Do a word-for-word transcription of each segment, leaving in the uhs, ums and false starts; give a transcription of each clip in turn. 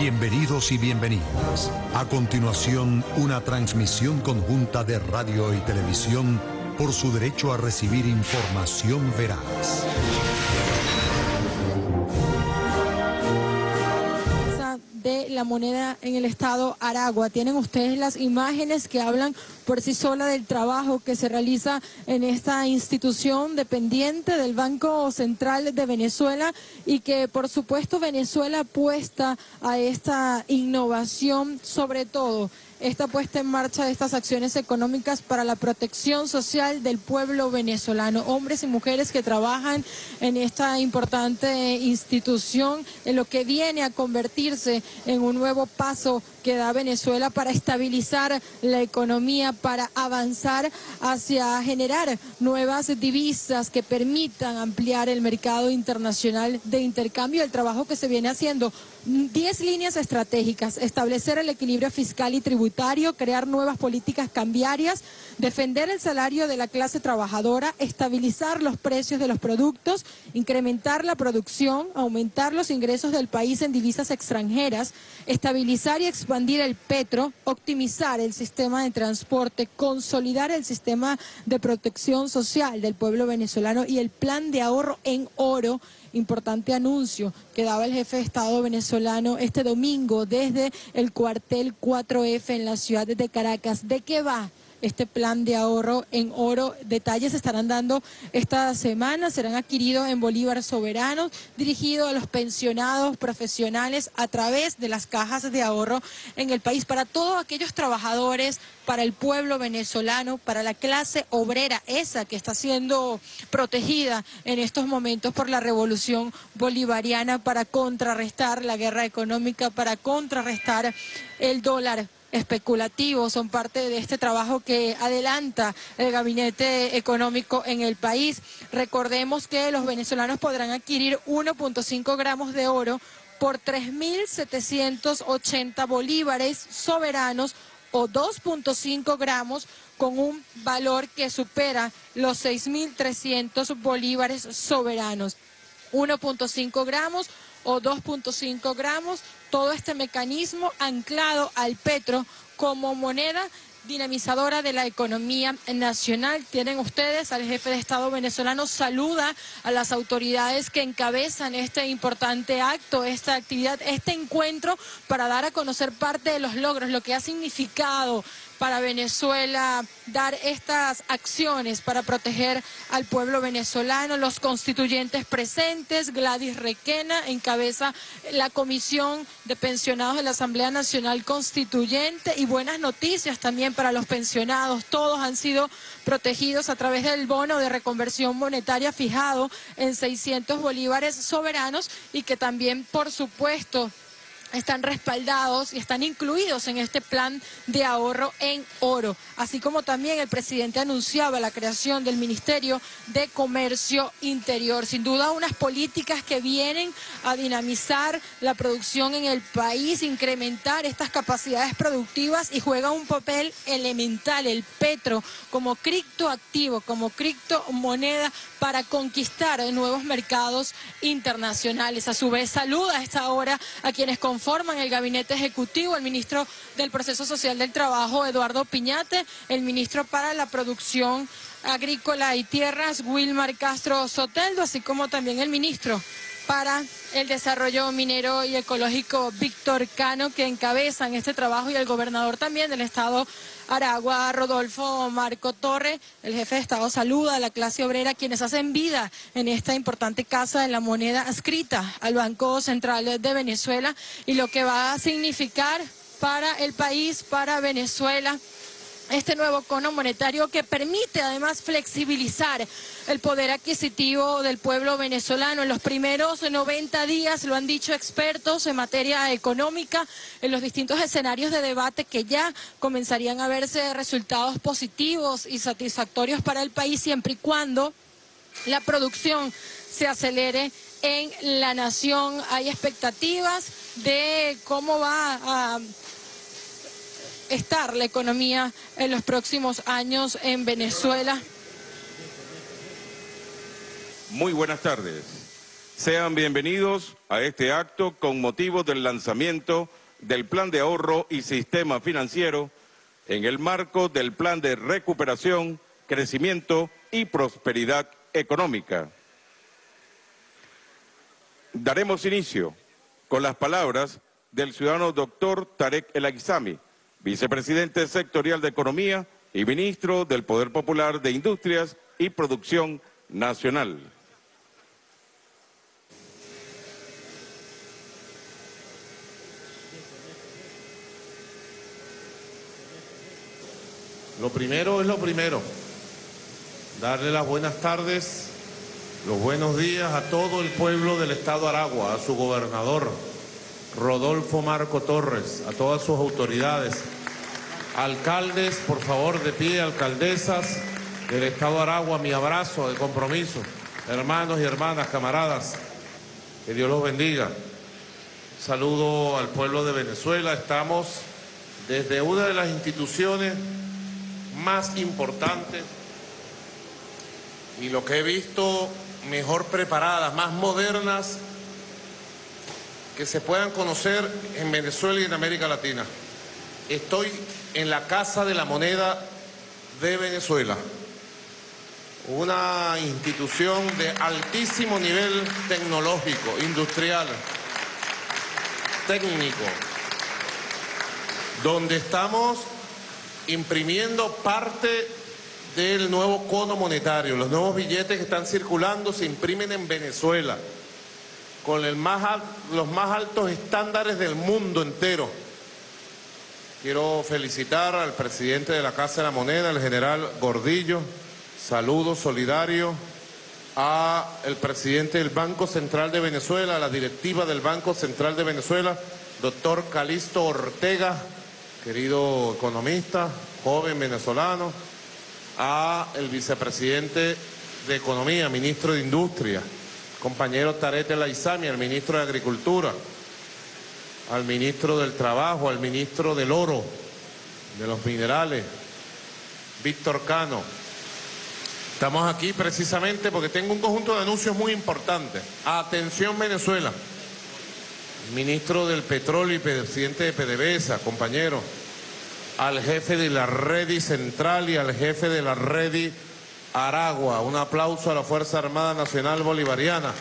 Bienvenidos y bienvenidas. A continuación, una transmisión conjunta de radio y televisión por su derecho a recibir información veraz. De la moneda en el estado Aragua. Tienen ustedes las imágenes que hablan por sí sola del trabajo que se realiza en esta institución dependiente del Banco Central de Venezuela y que por supuesto Venezuela apuesta a esta innovación, sobre todo esta puesta en marcha de estas acciones económicas para la protección social del pueblo venezolano, hombres y mujeres que trabajan en esta importante institución, en lo que viene a convertirse en un nuevo paso que da Venezuela para estabilizar la economía, para avanzar hacia generar nuevas divisas que permitan ampliar el mercado internacional de intercambio, el trabajo que se viene haciendo. Diez líneas estratégicas: establecer el equilibrio fiscal y tributario, crear nuevas políticas cambiarias, defender el salario de la clase trabajadora, estabilizar los precios de los productos, incrementar la producción, aumentar los ingresos del país en divisas extranjeras, estabilizar y expandir el petro, optimizar el sistema de transporte, consolidar el sistema de protección social del pueblo venezolano y el plan de ahorro en oro. Importante anuncio que daba el jefe de Estado venezolano este domingo desde el cuartel cuatro F en la ciudad de Caracas. ¿De qué va este plan de ahorro en oro? Detalles se estarán dando esta semana, serán adquiridos en bolívar soberanos, dirigidos a los pensionados profesionales a través de las cajas de ahorro en el país, para todos aquellos trabajadores, para el pueblo venezolano, para la clase obrera, esa que está siendo protegida en estos momentos por la revolución bolivariana, para contrarrestar la guerra económica, para contrarrestar el dólar especulativo. Son parte de este trabajo que adelanta el gabinete económico en el país. Recordemos que los venezolanos podrán adquirir uno punto cinco gramos de oro por tres mil setecientos ochenta bolívares soberanos o dos punto cinco gramos con un valor que supera los seis mil trescientos bolívares soberanos. uno punto cinco gramos o dos punto cinco gramos, todo este mecanismo anclado al petro como moneda dinamizadora de la economía nacional. Tienen ustedes al jefe de Estado venezolano, saluda a las autoridades que encabezan este importante acto, esta actividad, este encuentro para dar a conocer parte de los logros, lo que ha significado para Venezuela dar estas acciones para proteger al pueblo venezolano. Los constituyentes presentes, Gladys Requena encabeza la Comisión de Pensionados de la Asamblea Nacional Constituyente, y buenas noticias también para los pensionados. Todos han sido protegidos a través del bono de reconversión monetaria fijado en seiscientos bolívares soberanos y que también, por supuesto, están respaldados y están incluidos en este plan de ahorro en oro, así como también el presidente anunciaba la creación del Ministerio de Comercio Interior. Sin duda, unas políticas que vienen a dinamizar la producción en el país, incrementar estas capacidades productivas, y juega un papel elemental el petro como criptoactivo, como criptomoneda para conquistar nuevos mercados internacionales. A su vez, saluda a esta hora a quienes conforman el gabinete ejecutivo: el ministro del Proceso Social del Trabajo, Eduardo Piñate; el ministro para la Producción Agrícola y Tierras, Wilmar Castro Soteldo; así como también el ministro para el Desarrollo Minero y Ecológico, Víctor Cano, que encabezan este trabajo, y el gobernador también del estado Aragua, Rodolfo Marco Torre. El jefe de Estado saluda a la clase obrera, quienes hacen vida en esta importante casa de la moneda adscrita al Banco Central de Venezuela, y lo que va a significar para el país, para Venezuela, este nuevo cono monetario que permite además flexibilizar el poder adquisitivo del pueblo venezolano. En los primeros noventa días, lo han dicho expertos en materia económica, en los distintos escenarios de debate, que ya comenzarían a verse resultados positivos y satisfactorios para el país, siempre y cuando la producción se acelere en la nación. Hay expectativas de cómo va a estar la economía en los próximos años en Venezuela. Muy buenas tardes. Sean bienvenidos a este acto con motivo del lanzamiento del Plan de Ahorro y Sistema Financiero en el marco del Plan de Recuperación, Crecimiento y Prosperidad Económica. Daremos inicio con las palabras del ciudadano doctor Tarek El Aizami, vicepresidente sectorial de Economía y ministro del Poder Popular de Industrias y Producción Nacional. Lo primero es lo primero, darle las buenas tardes, los buenos días a todo el pueblo del estado Aragua, a su gobernador, Rodolfo Marco Torres, a todas sus autoridades, alcaldes, por favor, de pie, alcaldesas del estado Aragua, mi abrazo de compromiso, hermanos y hermanas, camaradas, que Dios los bendiga. Saludo al pueblo de Venezuela, estamos desde una de las instituciones más importantes y lo que he visto mejor preparadas, más modernas que se puedan conocer en Venezuela y en América Latina. Estoy en la Casa de la Moneda de Venezuela, una institución de altísimo nivel tecnológico, industrial, técnico, donde estamos imprimiendo parte del nuevo cono monetario. Los nuevos billetes que están circulando se imprimen en Venezuela, con el más, los más altos estándares del mundo entero. Quiero felicitar al presidente de la Casa de la Moneda, el general Gordillo, saludo solidario al presidente del Banco Central de Venezuela, a la directiva del Banco Central de Venezuela, doctor Calixto Ortega, querido economista, joven venezolano, a el vicepresidente de Economía, ministro de Industria, compañero Tarek El Aizami, al ministro de Agricultura, al ministro del Trabajo, al ministro del Oro, de los Minerales, Víctor Cano. Estamos aquí precisamente porque tengo un conjunto de anuncios muy importantes. Atención Venezuela. Ministro del Petróleo y presidente de PDVSA, compañero, al jefe de la Redi Central y al jefe de la Redi Aragua. Un aplauso a la Fuerza Armada Nacional Bolivariana.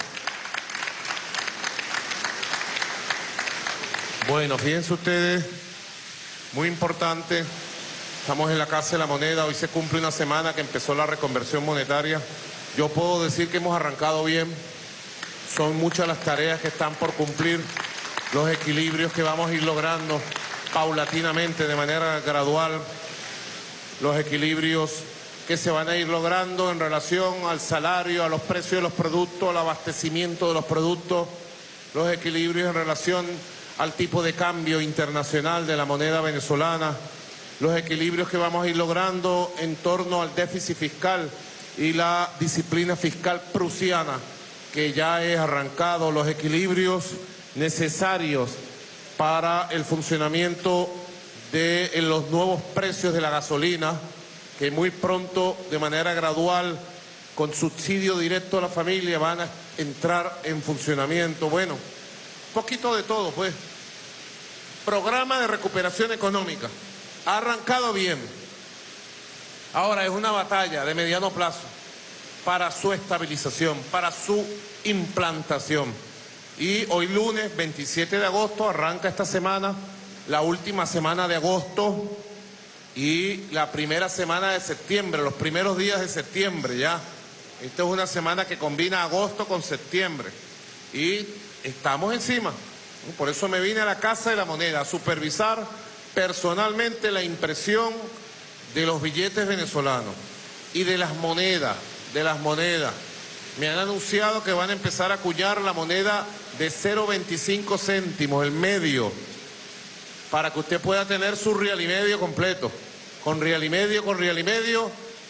Bueno, fíjense ustedes, muy importante, estamos en la Casa de la Moneda, hoy se cumple una semana que empezó la reconversión monetaria. Yo puedo decir que hemos arrancado bien, son muchas las tareas que están por cumplir, los equilibrios que vamos a ir logrando paulatinamente, de manera gradual, los equilibrios que se van a ir logrando en relación al salario, a los precios de los productos, al abastecimiento de los productos, los equilibrios en relación al tipo de cambio internacional de la moneda venezolana, los equilibrios que vamos a ir logrando en torno al déficit fiscal y la disciplina fiscal prusiana que ya es arrancado, los equilibrios necesarios para el funcionamiento de los nuevos precios de la gasolina, que muy pronto, de manera gradual, con subsidio directo a la familia, van a entrar en funcionamiento. Bueno, poquito de todo, pues. Programa de recuperación económica. Ha arrancado bien. Ahora es una batalla de mediano plazo para su estabilización, para su implantación. Y hoy lunes, veintisiete de agosto, arranca esta semana, la última semana de agosto y la primera semana de septiembre, los primeros días de septiembre ya. Esta es una semana que combina agosto con septiembre y estamos encima. Por eso me vine a la Casa de la Moneda a supervisar personalmente la impresión de los billetes venezolanos y de las monedas, de las monedas. Me han anunciado que van a empezar a acuñar la moneda de cero coma veinticinco céntimos, el medio, para que usted pueda tener su real y medio completo. Con real y medio, con real y medio,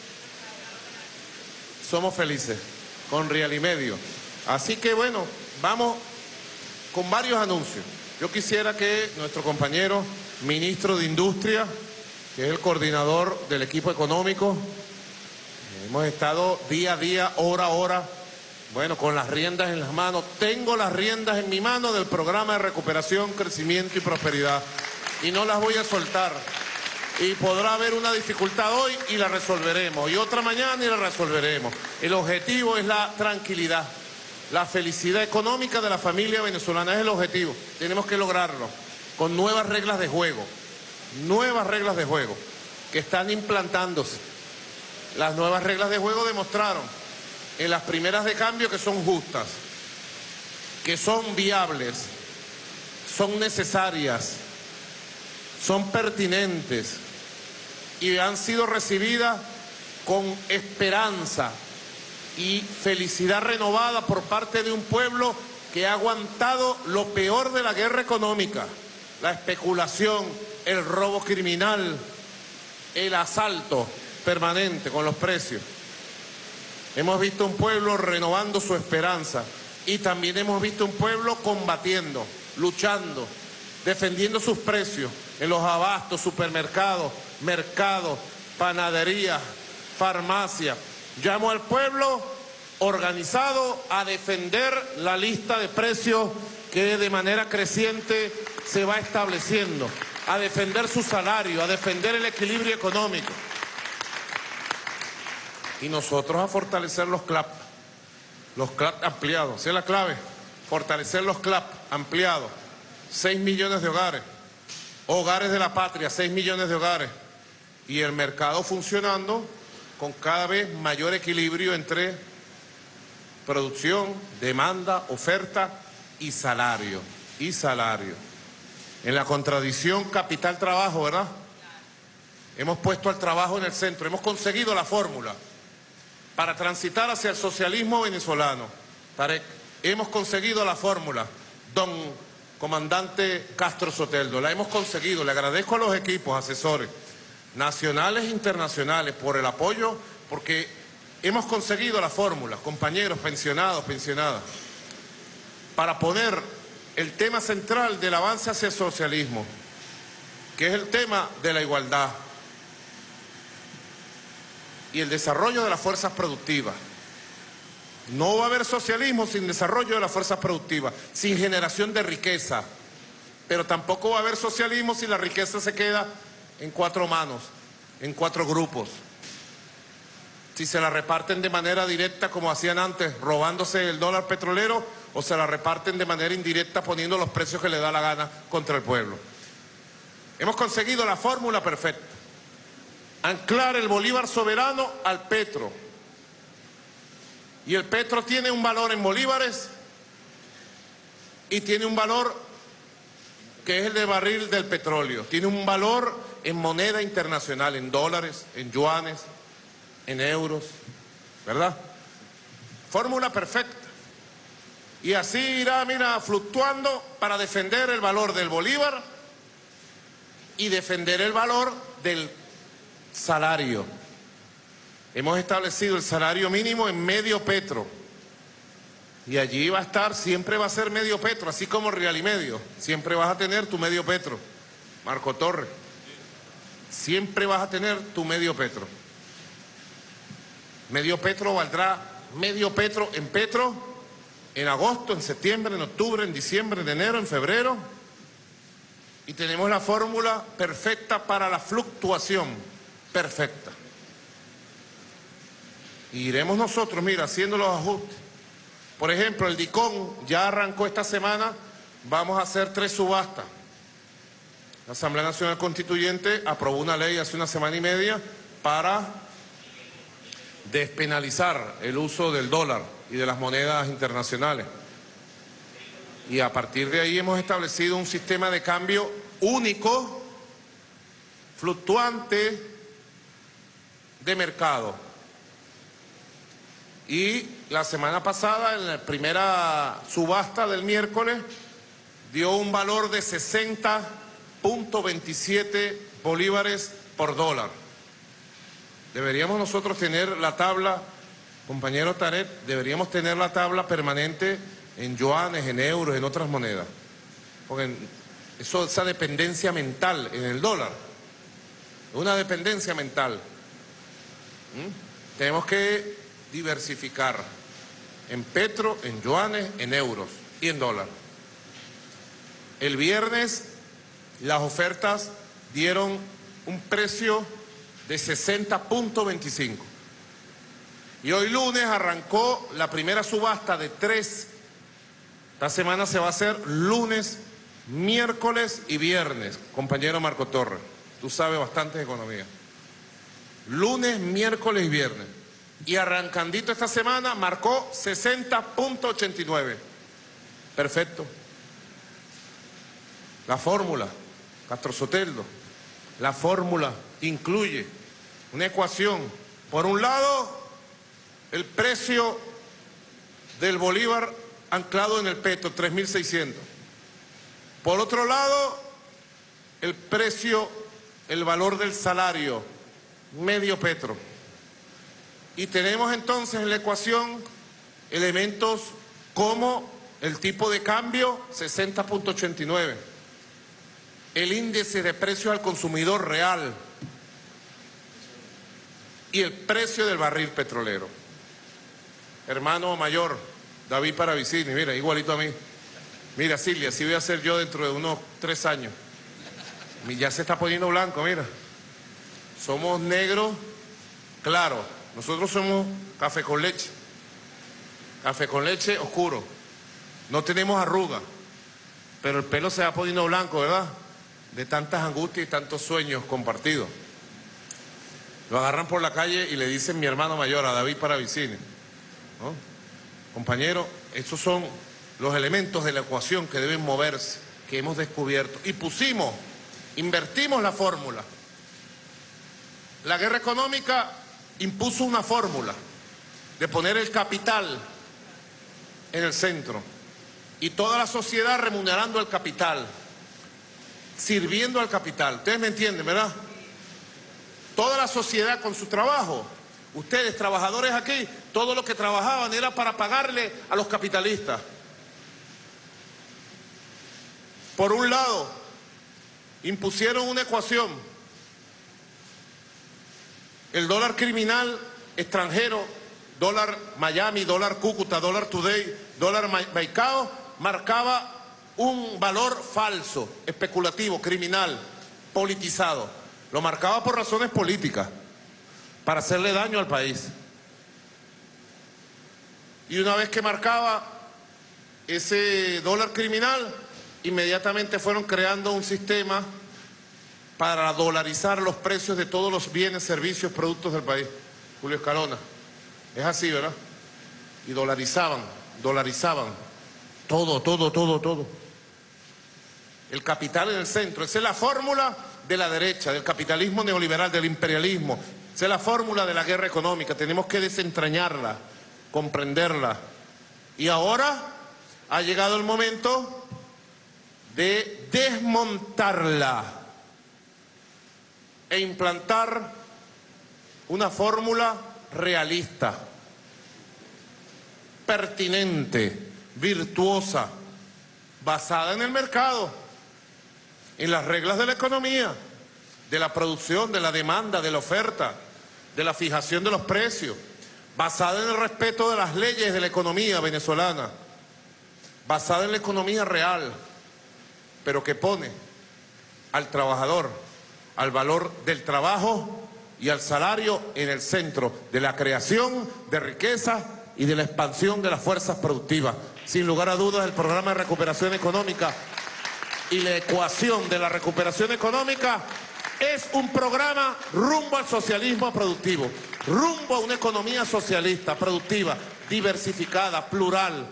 somos felices, con real y medio. Así que bueno, vamos con varios anuncios. Yo quisiera que nuestro compañero ministro de Industria, que es el coordinador del equipo económico, hemos estado día a día, hora a hora, Bueno, con las riendas en las manos. Tengo las riendas en mi mano del programa de recuperación, crecimiento y prosperidad. Y no las voy a soltar. Y podrá haber una dificultad hoy y la resolveremos. Y otra mañana y la resolveremos. El objetivo es la tranquilidad. La felicidad económica de la familia venezolana es el objetivo. Tenemos que lograrlo con nuevas reglas de juego. Nuevas reglas de juego que están implantándose. Las nuevas reglas de juego demostraron en las primeras de cambio que son justas, que son viables, son necesarias, son pertinentes y han sido recibidas con esperanza y felicidad renovada por parte de un pueblo que ha aguantado lo peor de la guerra económica, la especulación, el robo criminal, el asalto permanente con los precios. Hemos visto un pueblo renovando su esperanza y también hemos visto un pueblo combatiendo, luchando, defendiendo sus precios en los abastos, supermercados, mercados, panaderías, farmacias. Llamo al pueblo organizado a defender la lista de precios que de manera creciente se va estableciendo, a defender su salario, a defender el equilibrio económico. Y nosotros a fortalecer los C L A P, los C L A P ampliados. Esa es la clave, fortalecer los C L A P ampliados. seis millones de hogares, hogares de la patria, seis millones de hogares. Y el mercado funcionando con cada vez mayor equilibrio entre producción, demanda, oferta y salario. Y salario. En la contradicción capital-trabajo, ¿verdad? Hemos puesto al trabajo en el centro, hemos conseguido la fórmula para transitar hacia el socialismo venezolano. Tarek, hemos conseguido la fórmula, don comandante Castro Soteldo, la hemos conseguido. Le agradezco a los equipos, asesores, nacionales e internacionales, por el apoyo, porque hemos conseguido la fórmula, compañeros, pensionados, pensionadas, para poner el tema central del avance hacia el socialismo, que es el tema de la igualdad y el desarrollo de las fuerzas productivas. No va a haber socialismo sin desarrollo de las fuerzas productivas, sin generación de riqueza, pero tampoco va a haber socialismo si la riqueza se queda en cuatro manos, en cuatro grupos. Si se la reparten de manera directa como hacían antes, robándose el dólar petrolero, o se la reparten de manera indirecta poniendo los precios que le da la gana contra el pueblo. Hemos conseguido la fórmula perfecta. Anclar el bolívar soberano al petro. Y el petro tiene un valor en bolívares y tiene un valor que es el de barril del petróleo. Tiene un valor en moneda internacional, en dólares, en yuanes, en euros, ¿verdad? Fórmula perfecta. Y así irá, mira, fluctuando para defender el valor del bolívar y defender el valor del salario. Hemos establecido el salario mínimo en medio petro. Y allí va a estar, siempre va a ser medio petro, así como real y medio. Siempre vas a tener tu medio petro. Marco Torres. Siempre vas a tener tu medio petro. Medio petro valdrá medio petro en petro en agosto, en septiembre, en octubre, en diciembre, en enero, en febrero. Y tenemos la fórmula perfecta para la fluctuación. Perfecta. Y iremos nosotros, mira, haciendo los ajustes. Por ejemplo, el DICON ya arrancó esta semana, vamos a hacer tres subastas. La Asamblea Nacional Constituyente aprobó una ley hace una semana y media para despenalizar el uso del dólar y de las monedas internacionales. Y a partir de ahí hemos establecido un sistema de cambio único, fluctuante, de mercado. Y la semana pasada, en la primera subasta del miércoles, dio un valor de sesenta punto veintisiete bolívares por dólar. Deberíamos nosotros tener la tabla, compañero Tarek, deberíamos tener la tabla permanente en yuanes, en euros, en otras monedas. Porque eso, esa dependencia mental en el dólar, una dependencia mental. ¿Mm? Tenemos que diversificar. en petro, en yuanes, en euros y en dólar. El viernes las ofertas dieron un precio de sesenta punto veinticinco. Y hoy lunes arrancó la primera subasta de tres. Esta semana se va a hacer lunes, miércoles y viernes, compañero Marco Torres. Tú sabes bastante de economía. Lunes, miércoles y viernes. Y arrancandito esta semana marcó sesenta punto ochenta y nueve. Perfecto. La fórmula, Castro Soteldo, la fórmula incluye una ecuación. Por un lado, el precio del bolívar anclado en el petro, tres mil seiscientos. Por otro lado, el precio, el valor del salario, medio petro. Y tenemos entonces en la ecuación elementos como el tipo de cambio, sesenta punto ochenta y nueve. El índice de precios al consumidor real y el precio del barril petrolero. Hermano mayor, David Paravicini, mira, igualito a mí. Mira, Silvia, así voy a ser yo dentro de unos tres años. Ya se está poniendo blanco, mira. Somos negros, claro. Nosotros somos café con leche. Café con leche oscuro. No tenemos arruga, pero el pelo se va poniendo blanco, ¿verdad? De tantas angustias y tantos sueños compartidos. Lo agarran por la calle y le dicen mi hermano mayor, a David Paravicini, ¿no? Compañero, estos son los elementos de la ecuación que deben moverse, que hemos descubierto. Y pusimos, invertimos la fórmula. La guerra económica impuso una fórmula de poner el capital en el centro y toda la sociedad remunerando el capital, sirviendo al capital. Ustedes me entienden, ¿verdad? Toda la sociedad con su trabajo. Ustedes, trabajadores aquí, todo lo que trabajaban era para pagarle a los capitalistas. Por un lado, impusieron una ecuación. El dólar criminal extranjero, dólar Miami, dólar Cúcuta, dólar Today, dólar Maicao, marcaba un valor falso, especulativo, criminal, politizado. Lo marcaba por razones políticas, para hacerle daño al país. Y una vez que marcaba ese dólar criminal, inmediatamente fueron creando un sistema para dolarizar los precios de todos los bienes, servicios, productos del país. Julio Escalona. Es así, ¿verdad? Y dolarizaban, dolarizaban. Todo, todo, todo, todo. El capital en el centro. Esa es la fórmula de la derecha, del capitalismo neoliberal, del imperialismo. Esa es la fórmula de la guerra económica. Tenemos que desentrañarla, comprenderla. Y ahora ha llegado el momento de desmontarla e implantar una fórmula realista, pertinente, virtuosa, basada en el mercado, en las reglas de la economía, de la producción, de la demanda, de la oferta, de la fijación de los precios, basada en el respeto de las leyes de la economía venezolana, basada en la economía real, pero que pone al trabajador, al valor del trabajo y al salario en el centro de la creación de riqueza y de la expansión de las fuerzas productivas. Sin lugar a dudas, el programa de recuperación económica y la ecuación de la recuperación económica es un programa rumbo al socialismo productivo, rumbo a una economía socialista, productiva, diversificada, plural,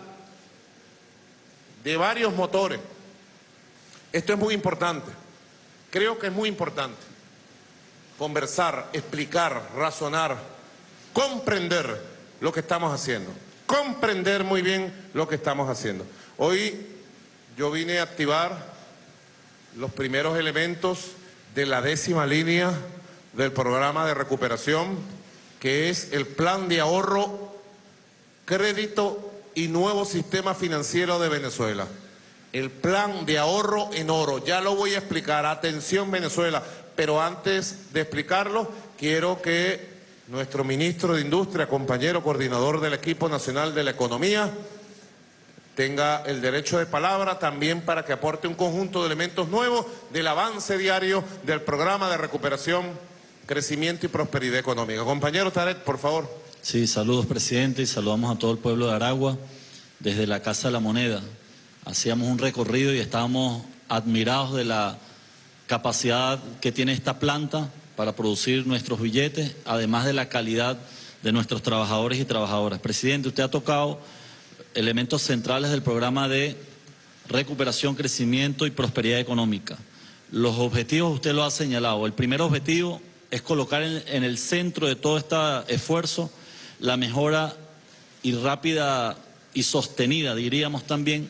de varios motores. Esto es muy importante. Creo que es muy importante conversar, explicar, razonar, comprender lo que estamos haciendo, comprender muy bien lo que estamos haciendo. Hoy yo vine a activar los primeros elementos de la décima línea del programa de recuperación, que es el plan de ahorro, crédito y nuevo sistema financiero de Venezuela. El plan de ahorro en oro, ya lo voy a explicar, atención Venezuela, pero antes de explicarlo, quiero que nuestro ministro de Industria, compañero coordinador del equipo nacional de la economía, tenga el derecho de palabra también para que aporte un conjunto de elementos nuevos del avance diario del programa de recuperación, crecimiento y prosperidad económica. Compañero Tarek, por favor. Sí, saludos, presidente, y saludamos a todo el pueblo de Aragua desde la Casa de la Moneda. Hacíamos un recorrido y estábamos admirados de la capacidad que tiene esta planta para producir nuestros billetes, además de la calidad de nuestros trabajadores y trabajadoras. Presidente, usted ha tocado elementos centrales del programa de recuperación, crecimiento y prosperidad económica. Los objetivos usted lo ha señalado. El primer objetivo es colocar en, en el centro de todo este esfuerzo la mejora y rápida y sostenida, diríamos también,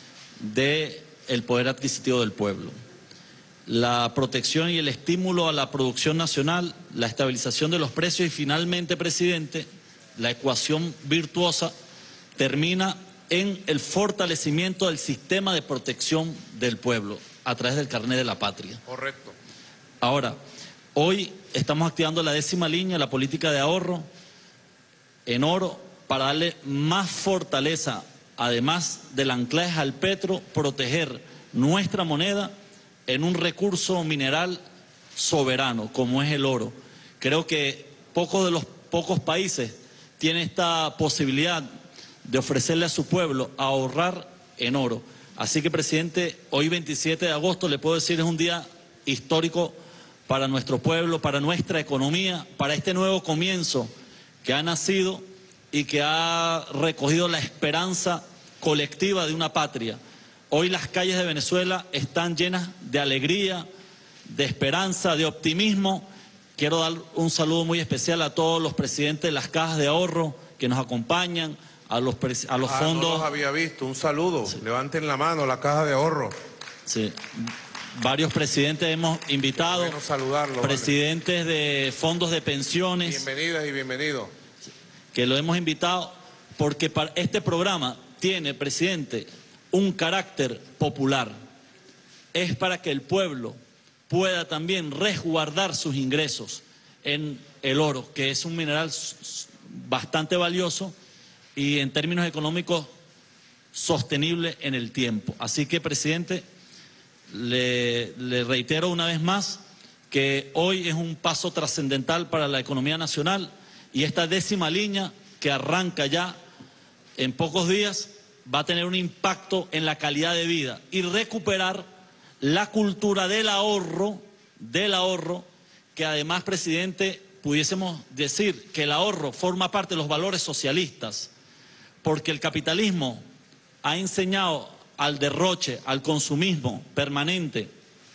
del poder adquisitivo del pueblo. La protección y el estímulo a la producción nacional, la estabilización de los precios y finalmente, presidente, la ecuación virtuosa termina en el fortalecimiento del sistema de protección del pueblo a través del carnet de la patria. Correcto. Ahora, hoy estamos activando la décima línea, la política de ahorro en oro, para darle más fortaleza, además del anclaje al petro, proteger nuestra moneda en un recurso mineral soberano como es el oro. Creo que pocos de los pocos países tienen esta posibilidad de ofrecerle a su pueblo a ahorrar en oro. Así que, presidente, hoy veintisiete de agosto, le puedo decir, es un día histórico para nuestro pueblo, para nuestra economía, para este nuevo comienzo que ha nacido y que ha recogido la esperanza colectiva de una patria. Hoy las calles de Venezuela están llenas de alegría, de esperanza, de optimismo. Quiero dar un saludo muy especial a todos los presidentes de las cajas de ahorro que nos acompañan, a los, a los ah, fondos. No los había visto. Un saludo. Sí. Levanten la mano, la caja de ahorro. Sí. Varios presidentes hemos invitado. Bueno saludarlo. Presidentes vale. de fondos de pensiones. Bienvenidas y bienvenidos. Que lo hemos invitado porque para este programa tiene, presidente, un carácter popular. Es para que el pueblo pueda también resguardar sus ingresos en el oro, que es un mineral bastante valioso y en términos económicos sostenible en el tiempo. Así que, presidente, le, le reitero una vez más que hoy es un paso trascendental para la economía nacional y esta décima línea que arranca ya en pocos días va a tener un impacto en la calidad de vida y recuperar la cultura del ahorro, del ahorro, que además, presidente, pudiésemos decir que el ahorro forma parte de los valores socialistas, porque el capitalismo ha enseñado al derroche, al consumismo permanente,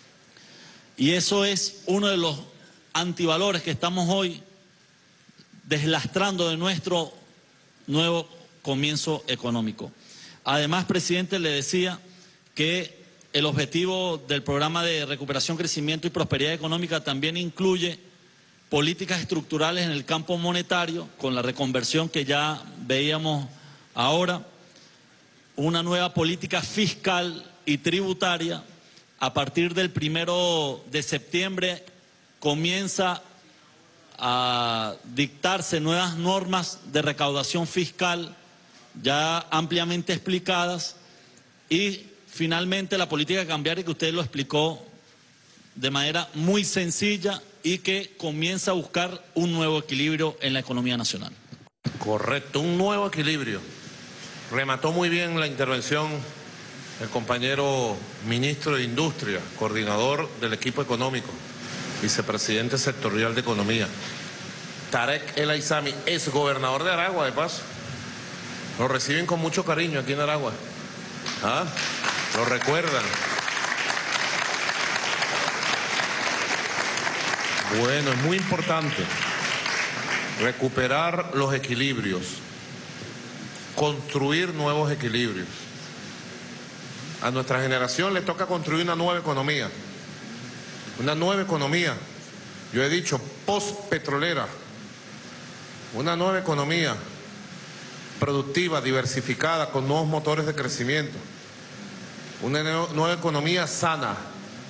y eso es uno de los antivalores que estamos hoy deslastrando de nuestro nuevo comienzo económico. Además, presidente, le decía que el objetivo del programa de recuperación, crecimiento y prosperidad económica también incluye políticas estructurales en el campo monetario, con la reconversión que ya veíamos ahora, una nueva política fiscal y tributaria. A partir del primero de septiembre comienza a dictarse nuevas normas de recaudación fiscal ya ampliamente explicadas y finalmente la política cambiaria que usted lo explicó de manera muy sencilla y que comienza a buscar un nuevo equilibrio en la economía nacional. Correcto, un nuevo equilibrio. Remató muy bien la intervención el compañero ministro de Industria, coordinador del equipo económico, vicepresidente sectorial de Economía, Tarek El Aizami, ex gobernador de Aragua, de paso. Lo reciben con mucho cariño aquí en Aragua. ¿Ah? Lo recuerdan. Bueno, es muy importante recuperar los equilibrios, construir nuevos equilibrios. A nuestra generación le toca construir una nueva economía, una nueva economía, yo he dicho post-petrolera, una nueva economía productiva, diversificada, con nuevos motores de crecimiento, una nueva economía sana,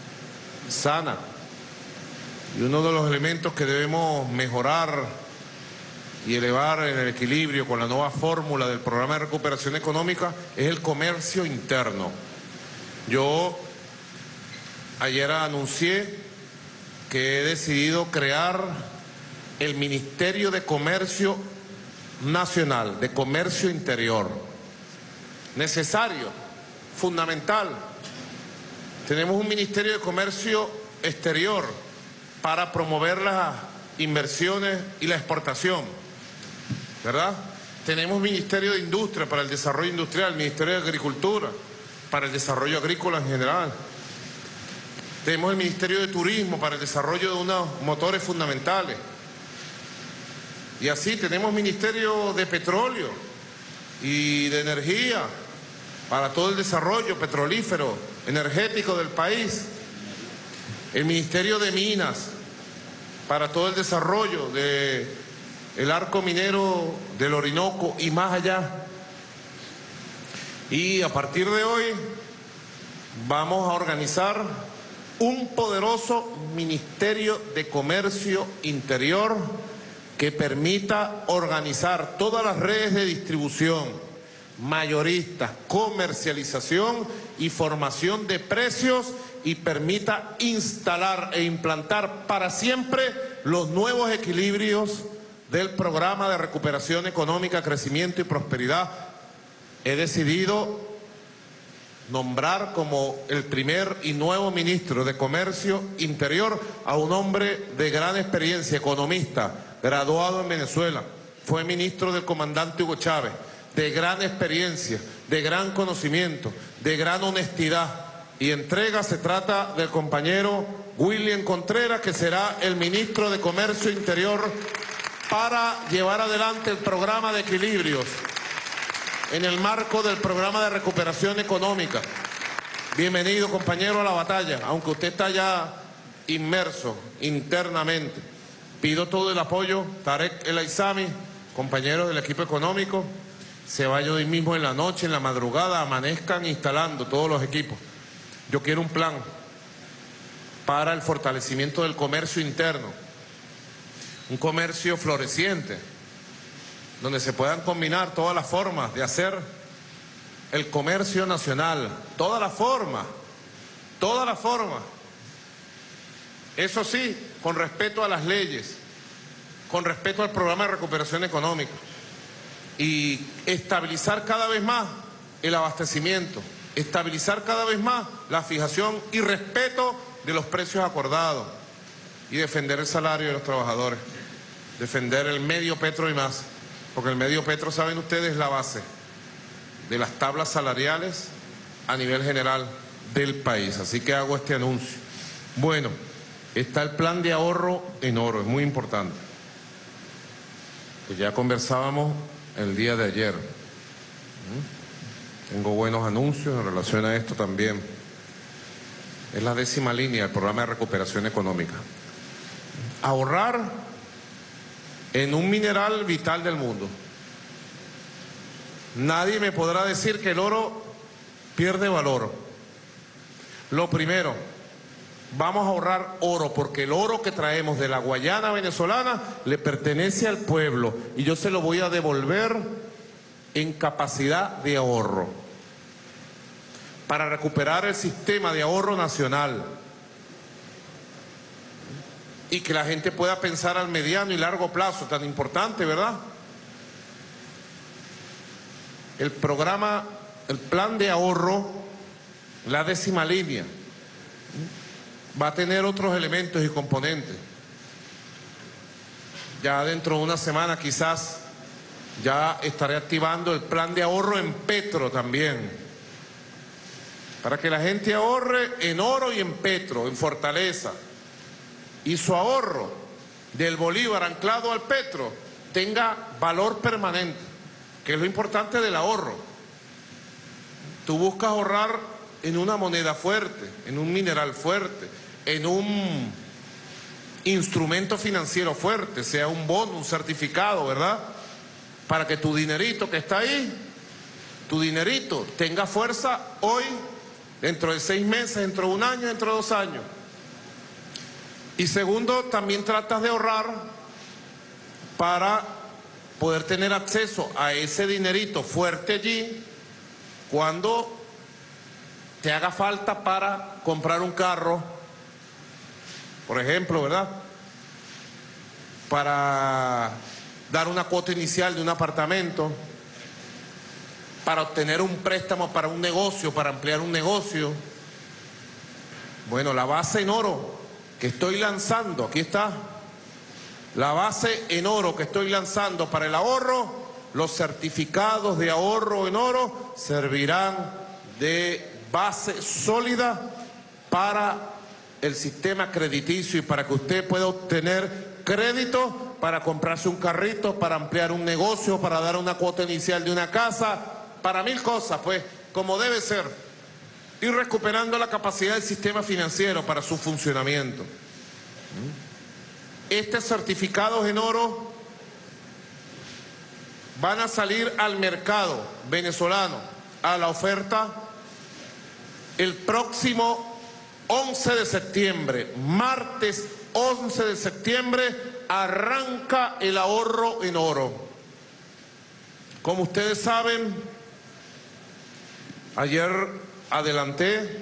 sana. Y uno de los elementos que debemos mejorar y elevar en el equilibrio con la nueva fórmula del programa de recuperación económica es el comercio interno. Yo ayer anuncié que he decidido crear el Ministerio de Comercio Nacional, de Comercio Interior. Necesario, fundamental. Tenemos un Ministerio de Comercio Exterior para promover las inversiones y la exportación, ¿verdad? Tenemos Ministerio de Industria para el desarrollo industrial, Ministerio de Agricultura para el desarrollo agrícola en general. Tenemos el Ministerio de Turismo para el desarrollo de unos motores fundamentales. Y así tenemos Ministerio de Petróleo y de Energía para todo el desarrollo petrolífero, energético del país. El Ministerio de Minas para todo el desarrollo del arco minero del Orinoco y más allá. Y a partir de hoy vamos a organizar un poderoso Ministerio de Comercio Interior que permita organizar todas las redes de distribución, mayoristas, comercialización y formación de precios y permita instalar e implantar para siempre los nuevos equilibrios del programa de recuperación económica, crecimiento y prosperidad. He decidido nombrar como el primer y nuevo ministro de Comercio Interior a un hombre de gran experiencia, economista, graduado en Venezuela, fue ministro del comandante Hugo Chávez, de gran experiencia, de gran conocimiento, de gran honestidad y entrega. Se trata del compañero William Contreras, que será el ministro de Comercio Interior para llevar adelante el programa de equilibrios en el marco del programa de recuperación económica. Bienvenido, compañero, a la batalla, aunque usted está ya inmerso internamente. Pido todo el apoyo. Tarek El Aizami, compañeros del equipo económico, se vaya hoy mismo en la noche, en la madrugada, amanezcan instalando todos los equipos. Yo quiero un plan para el fortalecimiento del comercio interno, un comercio floreciente, donde se puedan combinar todas las formas de hacer el comercio nacional, todas las formas, todas las formas. Eso sí, con respeto a las leyes, con respeto al programa de recuperación económica y estabilizar cada vez más el abastecimiento, estabilizar cada vez más la fijación y respeto de los precios acordados y defender el salario de los trabajadores, defender el medio petro y más, porque el medio petro, saben ustedes, es la base de las tablas salariales a nivel general del país. Así que hago este anuncio. Bueno, está el plan de ahorro en oro, es muy importante. Pues ya conversábamos el día de ayer. Tengo buenos anuncios en relación a esto también. Es la décima línea del programa de recuperación económica. Ahorrar en un mineral vital del mundo. Nadie me podrá decir que el oro pierde valor. Lo primero, vamos a ahorrar oro, porque el oro que traemos de la Guayana venezolana le pertenece al pueblo y yo se lo voy a devolver en capacidad de ahorro para recuperar el sistema de ahorro nacional y que la gente pueda pensar al mediano y largo plazo, tan importante, ¿verdad? El programa, el plan de ahorro, la décima línea, va a tener otros elementos y componentes. Ya dentro de una semana quizás ya estaré activando el plan de ahorro en petro también, para que la gente ahorre en oro y en petro, en fortaleza, y su ahorro del bolívar anclado al petro tenga valor permanente, que es lo importante del ahorro. Tú buscas ahorrar en una moneda fuerte, en un mineral fuerte, en un instrumento financiero fuerte, sea un bono, un certificado, ¿verdad? Para que tu dinerito que está ahí, tu dinerito tenga fuerza hoy, dentro de seis meses, dentro de un año, dentro de dos años. Y segundo, también tratas de ahorrar para poder tener acceso a ese dinerito fuerte allí cuando te haga falta para comprar un carro, por ejemplo, ¿verdad? Para dar una cuota inicial de un apartamento, para obtener un préstamo para un negocio, para ampliar un negocio. Bueno, la base en oro que estoy lanzando, aquí está, la base en oro que estoy lanzando para el ahorro, los certificados de ahorro en oro servirán de base sólida para el sistema crediticio y para que usted pueda obtener crédito para comprarse un carrito, para ampliar un negocio, para dar una cuota inicial de una casa, para mil cosas, pues, como debe ser. Ir recuperando la capacidad del sistema financiero para su funcionamiento. Estos certificados en oro van a salir al mercado venezolano, a la oferta, el próximo once de septiembre, martes once de septiembre, arranca el ahorro en oro. Como ustedes saben, ayer adelanté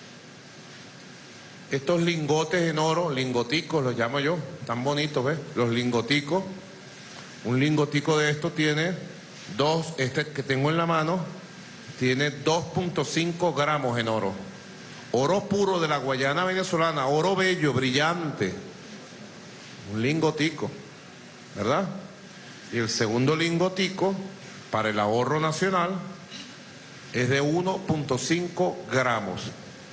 estos lingotes en oro, lingoticos los llamo yo, tan bonitos, ¿ves? Los lingoticos. Un lingotico de esto tiene dos, este que tengo en la mano, tiene dos punto cinco gramos en oro. Oro puro de la Guayana venezolana, oro bello, brillante. Un lingotico, ¿verdad? Y el segundo lingotico, para el ahorro nacional, es de uno punto cinco gramos.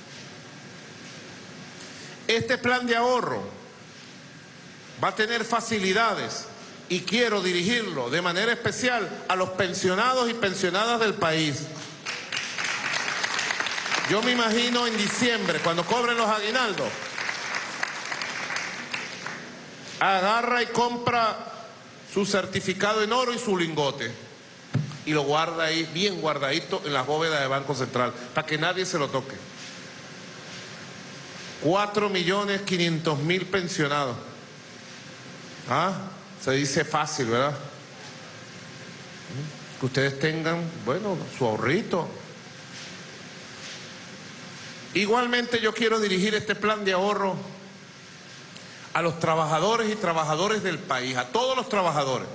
Este plan de ahorro va a tener facilidades y quiero dirigirlo de manera especial a los pensionados y pensionadas del país. Yo me imagino en diciembre, cuando cobren los aguinaldos, agarra y compra su certificado en oro y su lingote y lo guarda ahí bien guardadito en las bóvedas de Banco Central para que nadie se lo toque. Cuatro millones quinientos mil pensionados. ¿Ah? Se dice fácil, ¿verdad? Que ustedes tengan, bueno, su ahorrito. Igualmente yo quiero dirigir este plan de ahorro a los trabajadores y trabajadores del país, a todos los trabajadores.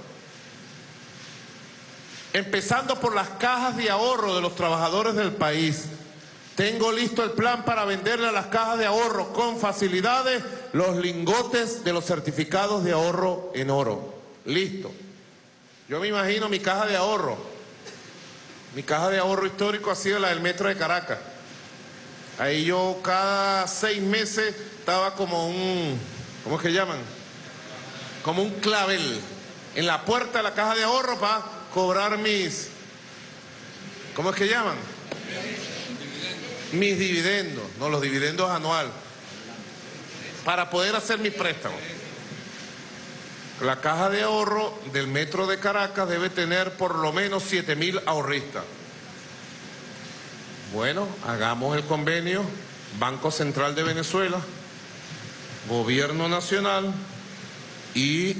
Empezando por las cajas de ahorro de los trabajadores del país. Tengo listo el plan para venderle a las cajas de ahorro con facilidades los lingotes de los certificados de ahorro en oro. Listo. Yo me imagino mi caja de ahorro. Mi caja de ahorro histórico ha sido la del Metro de Caracas. Ahí yo cada seis meses estaba como un, ¿cómo es que llaman? Como un clavel en la puerta de la caja de ahorro para cobrar mis, ¿cómo es que llaman? Mis dividendos, no, los dividendos anuales, para poder hacer mi préstamo. La caja de ahorro del Metro de Caracas debe tener por lo menos siete mil ahorristas. Bueno, hagamos el convenio, Banco Central de Venezuela, Gobierno Nacional, y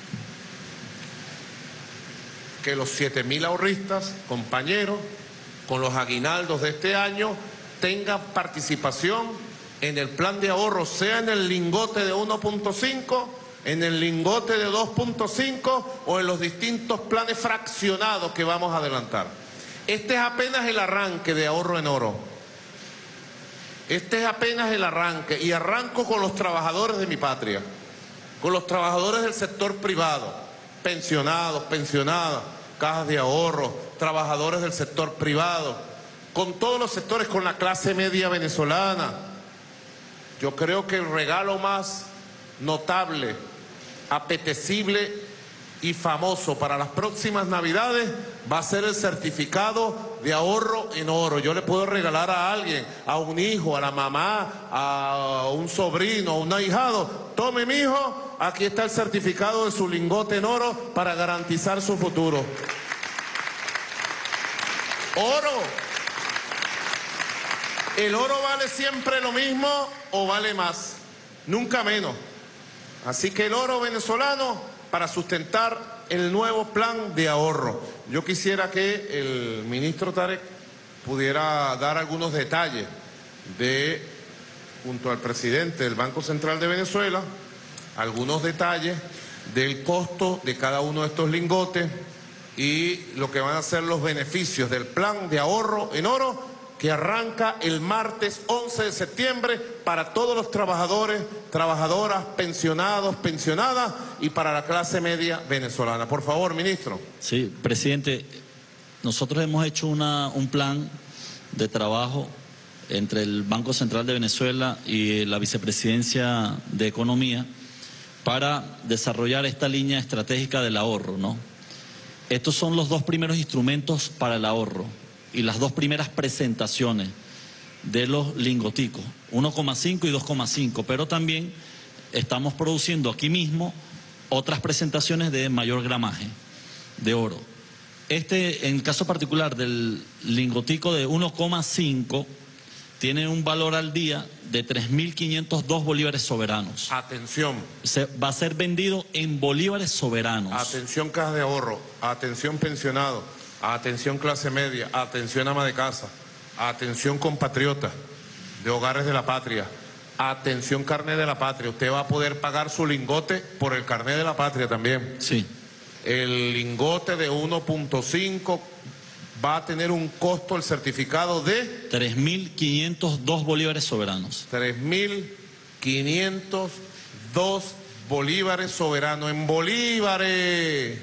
que los siete mil ahorristas, compañeros, con los aguinaldos de este año, tengan participación en el plan de ahorro, sea en el lingote de uno punto cinco, en el lingote de dos punto cinco o en los distintos planes fraccionados que vamos a adelantar. Este es apenas el arranque de ahorro en oro. Este es apenas el arranque y arranco con los trabajadores de mi patria, con los trabajadores del sector privado, pensionados, pensionadas, cajas de ahorro, trabajadores del sector privado, con todos los sectores, con la clase media venezolana. Yo creo que el regalo más notable, apetecible y famoso para las próximas Navidades va a ser el certificado de ahorro en oro. Yo le puedo regalar a alguien, a un hijo, a la mamá, a un sobrino, a un ahijado. Tome, mi hijo, aquí está el certificado de su lingote en oro para garantizar su futuro. Oro. ¿El oro vale siempre lo mismo o vale más? Nunca menos. Así que el oro venezolano, para sustentar el nuevo plan de ahorro. Yo quisiera que el ministro Tarek pudiera dar algunos detalles de, junto al presidente del Banco Central de Venezuela, algunos detalles del costo de cada uno de estos lingotes y lo que van a ser los beneficios del plan de ahorro en oro que arranca el martes once de septiembre para todos los trabajadores, trabajadoras, pensionados, pensionadas y para la clase media venezolana. Por favor, ministro. Sí, presidente, nosotros hemos hecho una, un plan de trabajo entre el Banco Central de Venezuela y la Vicepresidencia de Economía para desarrollar esta línea estratégica del ahorro, ¿no? Estos son los dos primeros instrumentos para el ahorro y las dos primeras presentaciones de los lingoticos, uno coma cinco y dos coma cinco, pero también estamos produciendo aquí mismo otras presentaciones de mayor gramaje de oro. Este, en el caso particular del lingotico de uno coma cinco, tiene un valor al día de tres mil quinientos dos bolívares soberanos. Atención. Se va a ser vendido en bolívares soberanos. Atención caja de ahorro, atención pensionado, atención clase media, atención ama de casa, atención compatriotas de hogares de la patria, atención carnet de la patria. Usted va a poder pagar su lingote por el carnet de la patria también. Sí. El lingote de uno punto cinco va a tener un costo, el certificado de tres mil quinientos dos bolívares soberanos. tres mil quinientos dos bolívares soberanos. En bolívares,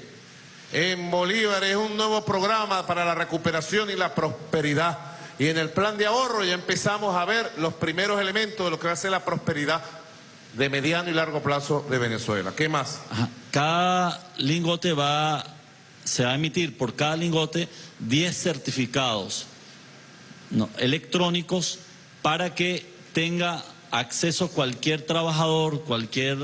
en bolívares es un nuevo programa para la recuperación y la prosperidad. Y en el plan de ahorro ya empezamos a ver los primeros elementos de lo que va a ser la prosperidad de mediano y largo plazo de Venezuela. ¿Qué más? Ajá. Cada lingote va, se va a emitir por cada lingote diez certificados no, electrónicos para que tenga acceso cualquier trabajador, cualquier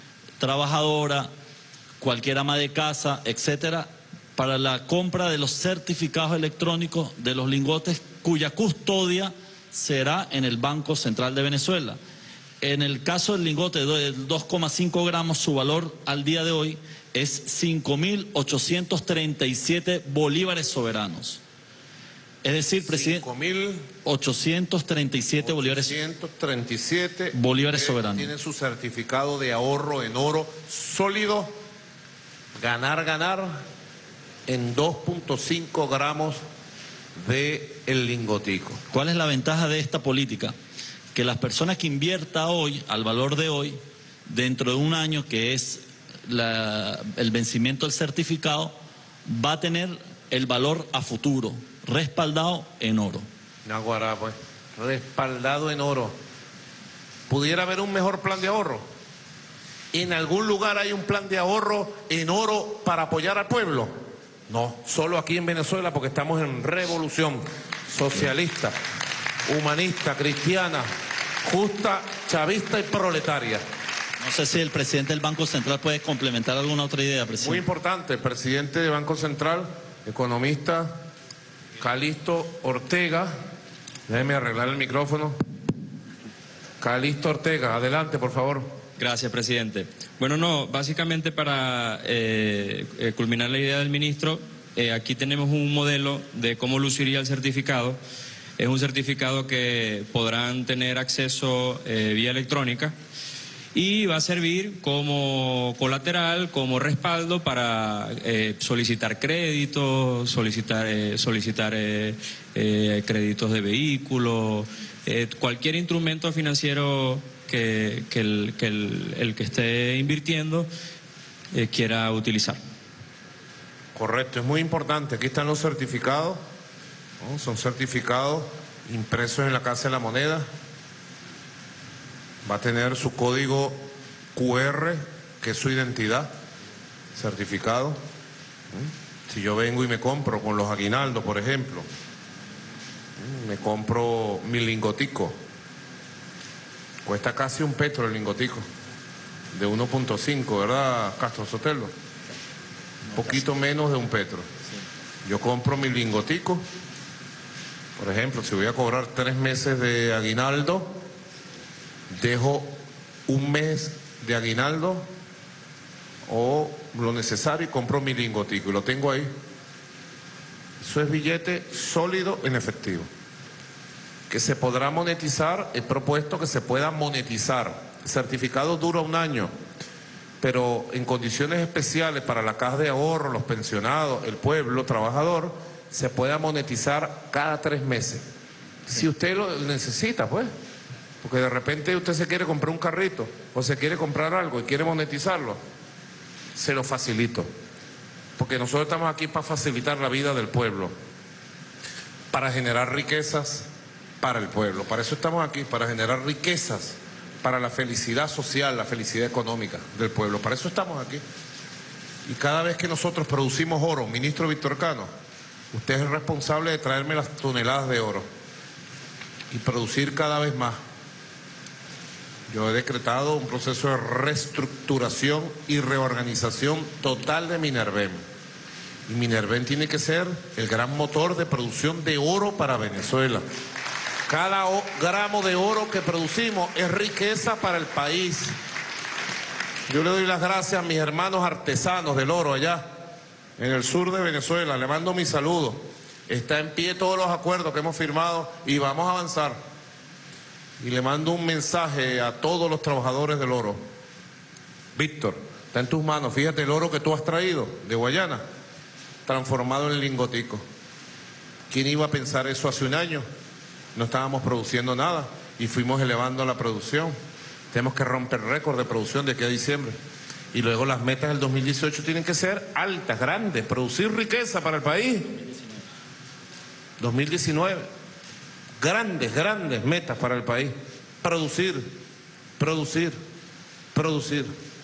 trabajadora, cualquier ama de casa, etcétera, para la compra de los certificados electrónicos de los lingotes cuya custodia será en el Banco Central de Venezuela. En el caso del lingote de dos coma cinco gramos, su valor al día de hoy es cinco mil ochocientos treinta y siete bolívares soberanos. Es decir, presidente, cinco mil ochocientos treinta y siete bolívares, ochocientos treinta y siete bolívares soberanos. Tiene su certificado de ahorro en oro sólido, ganar, ganar, en dos punto cinco gramos de el lingotico. ¿Cuál es la ventaja de esta política? Que las personas que invierta hoy, al valor de hoy, dentro de un año que es la, el vencimiento del certificado, va a tener el valor a futuro, respaldado en oro. Naguará, pues, respaldado en oro. ¿Pudiera haber un mejor plan de ahorro? ¿En algún lugar hay un plan de ahorro en oro para apoyar al pueblo? No, solo aquí en Venezuela, porque estamos en revolución socialista, humanista, cristiana, justa, chavista y proletaria. No sé si el presidente del Banco Central puede complementar alguna otra idea, presidente. Muy importante, el presidente del Banco Central, economista Calixto Ortega. Déjeme arreglar el micrófono. Calixto Ortega, adelante, por favor. Gracias, presidente. Bueno, no, básicamente para eh, eh, culminar la idea del ministro, eh, aquí tenemos un modelo de cómo luciría el certificado. Es un certificado que podrán tener acceso eh, vía electrónica y va a servir como colateral, como respaldo para eh, solicitar créditos, solicitar, eh, solicitar eh, eh, créditos de vehículos, eh, cualquier instrumento financiero que, que, el, que el, el que esté invirtiendo eh, quiera utilizar. Correcto, es muy importante. Aquí están los certificados, ¿no? Son certificados impresos en la Casa de la Moneda. Va a tener su código cu erre, que es su identidad, certificado. Si yo vengo y me compro con los aguinaldos, por ejemplo, me compro mi lingotico, cuesta casi un petro el lingotico, de uno punto cinco, ¿verdad, Castro Sotelo? Un poquito menos de un petro. Yo compro mi lingotico, por ejemplo, si voy a cobrar tres meses de aguinaldo, dejo un mes de aguinaldo o lo necesario y compro mi lingotico y lo tengo ahí. Eso es billete sólido en efectivo. Que se podrá monetizar, he propuesto que se pueda monetizar. El certificado dura un año, pero en condiciones especiales para la caja de ahorro, los pensionados, el pueblo trabajador, se pueda monetizar cada tres meses. Si usted lo necesita, pues. Porque de repente usted se quiere comprar un carrito o se quiere comprar algo y quiere monetizarlo, se lo facilito. Porque nosotros estamos aquí para facilitar la vida del pueblo, para generar riquezas para el pueblo. Para eso estamos aquí, para generar riquezas, para la felicidad social, la felicidad económica del pueblo. Para eso estamos aquí. Y cada vez que nosotros producimos oro, ministro Víctor Cano, usted es el responsable de traerme las toneladas de oro y producir cada vez más. Yo he decretado un proceso de reestructuración y reorganización total de Minerven. Y Minerven tiene que ser el gran motor de producción de oro para Venezuela. Cada gramo de oro que producimos es riqueza para el país. Yo le doy las gracias a mis hermanos artesanos del oro allá, en el sur de Venezuela. Le mando mi saludo. Está en pie todos los acuerdos que hemos firmado y vamos a avanzar. Y le mando un mensaje a todos los trabajadores del oro. Víctor, está en tus manos. Fíjate el oro que tú has traído de Guayana, transformado en lingotico. ¿Quién iba a pensar eso hace un año? No estábamos produciendo nada y fuimos elevando la producción. Tenemos que romper récord de producción de aquí a diciembre. Y luego las metas del dos mil dieciocho tienen que ser altas, grandes, producir riqueza para el país. dos mil diecinueve, grandes, grandes metas para el país. Producir, producir, producir.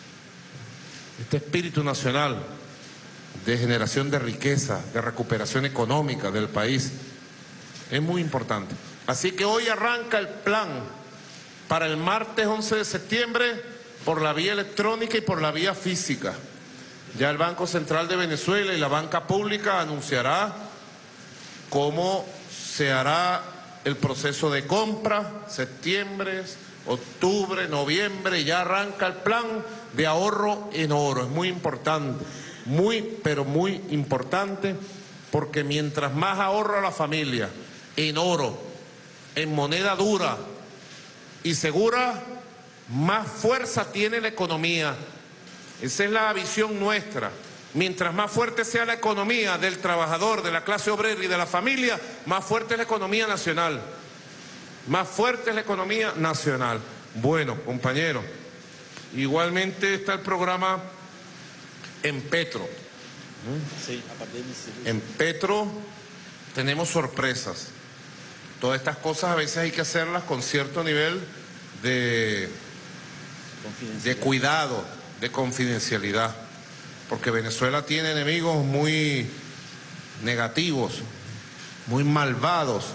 Este espíritu nacional de generación de riqueza, de recuperación económica del país, es muy importante. Así que hoy arranca el plan para el martes once de septiembre por la vía electrónica y por la vía física. Ya el Banco Central de Venezuela y la banca pública anunciará cómo se hará el proceso de compra, septiembre, octubre, noviembre, ya arranca el plan de ahorro en oro. Es muy importante, muy, pero muy importante, porque mientras más ahorra la familia en oro, en moneda dura y segura, más fuerza tiene la economía. Esa es la visión nuestra. Mientras más fuerte sea la economía del trabajador, de la clase obrera y de la familia, más fuerte es la economía nacional. Más fuerte es la economía nacional. Bueno, compañeros, igualmente está el programa en Petro. Sí, a partir de... En Petro tenemos sorpresas. Todas estas cosas a veces hay que hacerlas con cierto nivel de, de cuidado, de confidencialidad, porque Venezuela tiene enemigos muy negativos, muy malvados.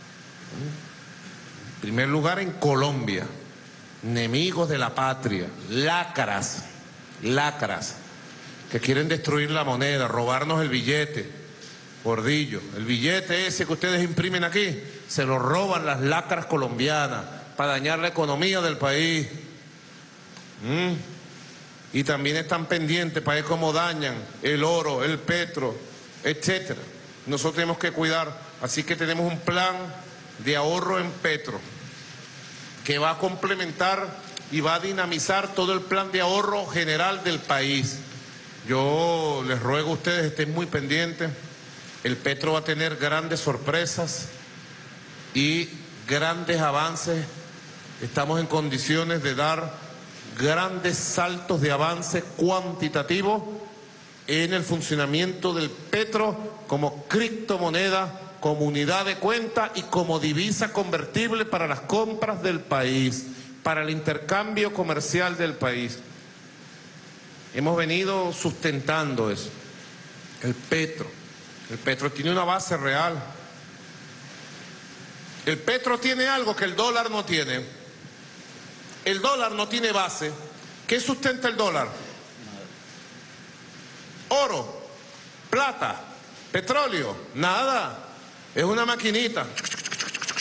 En primer lugar, en Colombia, enemigos de la patria, lacras, lacras, que quieren destruir la moneda, robarnos el billete. Gordillo, el billete ese que ustedes imprimen aquí, se lo roban las lacras colombianas para dañar la economía del país. ¿Mm? Y también están pendientes para ver cómo dañan el oro, el petro, etcétera. Nosotros tenemos que cuidar, así que tenemos un plan de ahorro en petro que va a complementar y va a dinamizar todo el plan de ahorro general del país. Yo les ruego a ustedes, estén muy pendientes. El petro va a tener grandes sorpresas y grandes avances. Estamos en condiciones de dar grandes saltos de avance cuantitativo en el funcionamiento del petro como criptomoneda, como unidad de cuenta y como divisa convertible para las compras del país, para el intercambio comercial del país. Hemos venido sustentando eso, el petro. El petro tiene una base real. El petro tiene algo que el dólar no tiene. El dólar no tiene base. ¿Qué sustenta el dólar? Oro, plata, petróleo, nada. Es una maquinita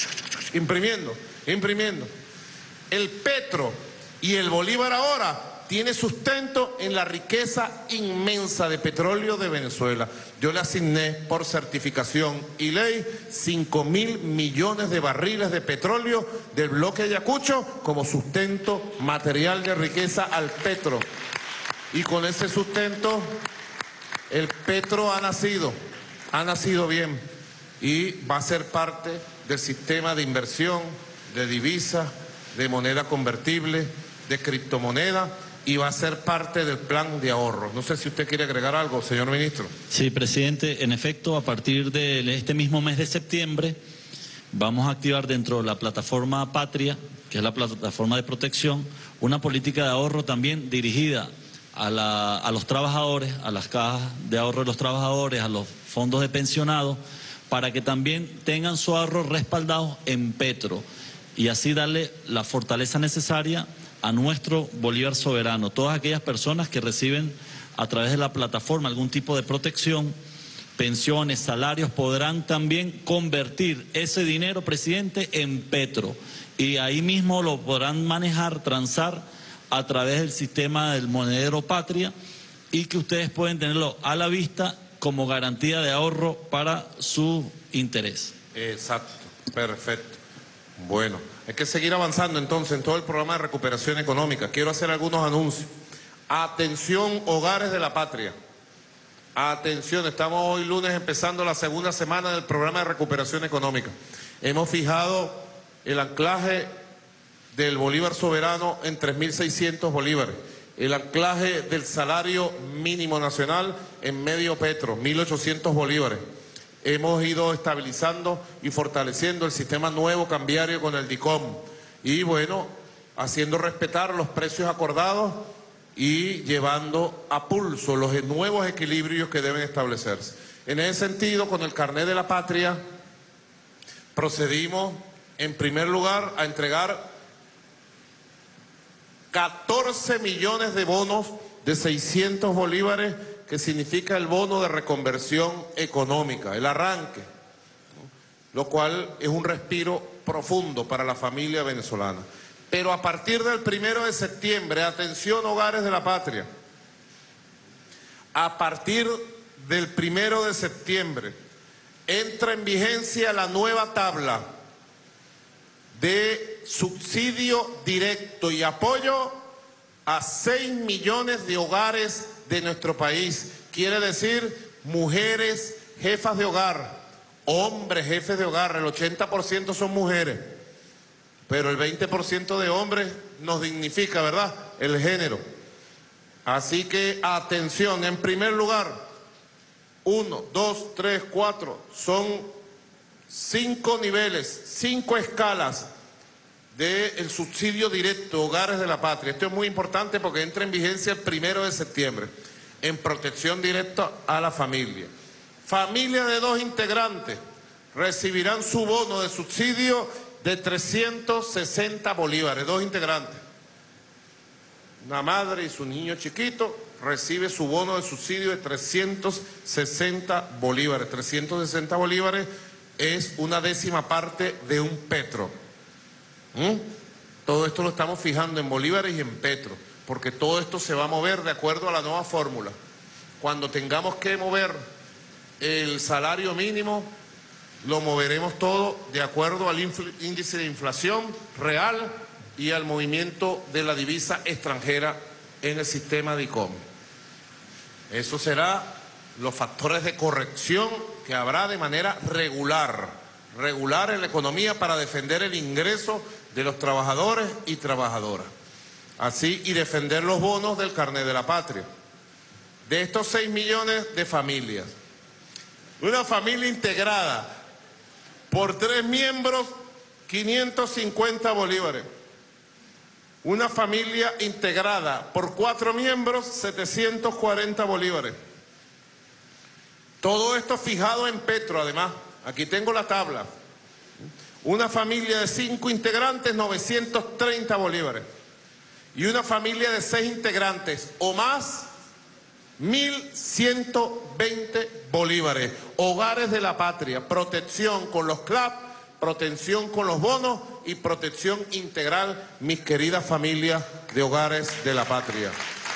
imprimiendo, imprimiendo. El petro y el bolívar ahora tiene sustento en la riqueza inmensa de petróleo de Venezuela. Yo le asigné por certificación y ley cinco mil millones de barriles de petróleo del bloque de Ayacucho como sustento material de riqueza al petro. Y con ese sustento, el petro ha nacido, ha nacido bien y va a ser parte del sistema de inversión, de divisas, de moneda convertible, de criptomoneda, y va a ser parte del plan de ahorro. No sé si usted quiere agregar algo, señor ministro. Sí, presidente. En efecto, a partir de este mismo mes de septiembre, vamos a activar dentro de la plataforma Patria, que es la plataforma de protección, una política de ahorro también dirigida a, la, a los trabajadores, a las cajas de ahorro de los trabajadores, a los fondos de pensionados, para que también tengan su ahorro respaldado en petro y así darle la fortaleza necesaria a nuestro Bolívar soberano. Todas aquellas personas que reciben a través de la plataforma algún tipo de protección, pensiones, salarios, podrán también convertir ese dinero, presidente, en petro. Y ahí mismo lo podrán manejar, transar a través del sistema del monedero Patria, y que ustedes pueden tenerlo a la vista como garantía de ahorro para su interés. Exacto, perfecto. Bueno, hay que seguir avanzando entonces en todo el programa de recuperación económica. Quiero hacer algunos anuncios. Atención, hogares de la patria. Atención, estamos hoy lunes empezando la segunda semana del programa de recuperación económica. Hemos fijado el anclaje del Bolívar soberano en tres mil seiscientos bolívares. El anclaje del salario mínimo nacional en medio petro, mil ochocientos bolívares. Hemos ido estabilizando y fortaleciendo el sistema nuevo cambiario con el DICOM. Y bueno, haciendo respetar los precios acordados y llevando a pulso los nuevos equilibrios que deben establecerse. En ese sentido, con el carnet de la patria, procedimos en primer lugar a entregar catorce millones de bonos de seiscientos bolívares, que significa el bono de reconversión económica, el arranque, ¿no? Lo cual es un respiro profundo para la familia venezolana. Pero a partir del primero de septiembre, atención hogares de la patria, a partir del primero de septiembre entra en vigencia la nueva tabla de subsidio directo y apoyo a seis millones de hogares de nuestro país. Quiere decir mujeres jefas de hogar, hombres jefes de hogar. El ochenta por ciento son mujeres, pero el veinte por ciento de hombres nos dignifica, ¿verdad?, el género. Así que atención, en primer lugar, uno, dos, tres, cuatro, son cinco niveles, cinco escalas del subsidio directo, hogares de la patria. Esto es muy importante porque entra en vigencia el primero de septiembre, en protección directa a la familia. Familias de dos integrantes recibirán su bono de subsidio de trescientos sesenta bolívares, dos integrantes. Una madre y su niño chiquito recibe su bono de subsidio de trescientos sesenta bolívares. trescientos sesenta bolívares es una décima parte de un petro. ¿Mm? Todo esto lo estamos fijando en bolívares y en petro, porque todo esto se va a mover de acuerdo a la nueva fórmula. Cuando tengamos que mover el salario mínimo, lo moveremos todo de acuerdo al índice de inflación real y al movimiento de la divisa extranjera en el sistema DICOM. Eso será los factores de corrección que habrá de manera regular, regular en la economía para defender el ingreso de los trabajadores y trabajadoras. Así, y defender los bonos del carnet de la patria. De estos seis millones de familias, una familia integrada por tres miembros, quinientos cincuenta bolívares. Una familia integrada por cuatro miembros, setecientos cuarenta bolívares. Todo esto fijado en petro, además. Aquí tengo la tabla. Una familia de cinco integrantes, novecientos treinta bolívares. Y una familia de seis integrantes o más, mil ciento veinte bolívares. Hogares de la patria, protección con los C L A P protección con los bonos y protección integral, mis queridas familias de Hogares de la Patria.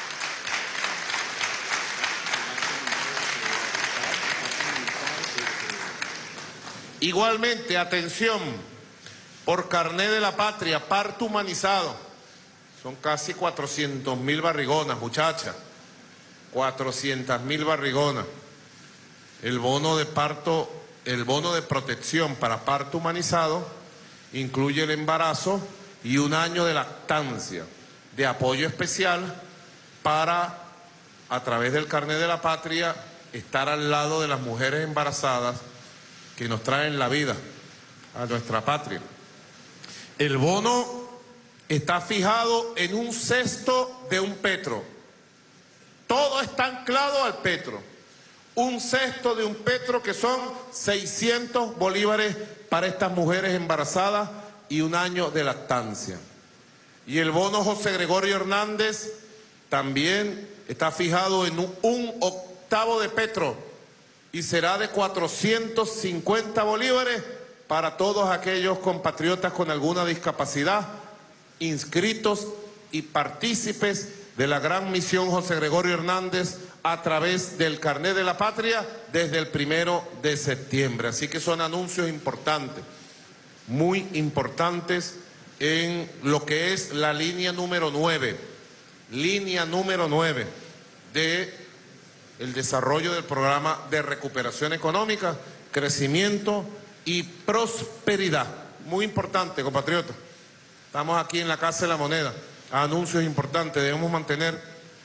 Igualmente, atención, por carné de la patria, parto humanizado. Son casi cuatrocientas mil barrigonas, muchachas. cuatrocientas mil barrigonas. El bono de parto, el bono de protección para parto humanizado incluye el embarazo y un año de lactancia, de apoyo especial para, a través del carné de la patria, estar al lado de las mujeres embarazadas que nos traen la vida a nuestra patria. El bono está fijado en un cesto de un petro. Todo está anclado al petro. Un cesto de un petro que son seiscientos bolívares para estas mujeres embarazadas y un año de lactancia. Y el bono José Gregorio Hernández también está fijado en un, un octavo de petro y será de cuatrocientos cincuenta bolívares para todos aquellos compatriotas con alguna discapacidad, inscritos y partícipes de la gran misión José Gregorio Hernández a través del carné de la patria desde el primero de septiembre. Así que son anuncios importantes, muy importantes en lo que es la línea número nueve, línea número nueve de el desarrollo del programa de recuperación económica, crecimiento y prosperidad. Muy importante, compatriotas. Estamos aquí en la Casa de la Moneda. Anuncios importantes. Debemos mantener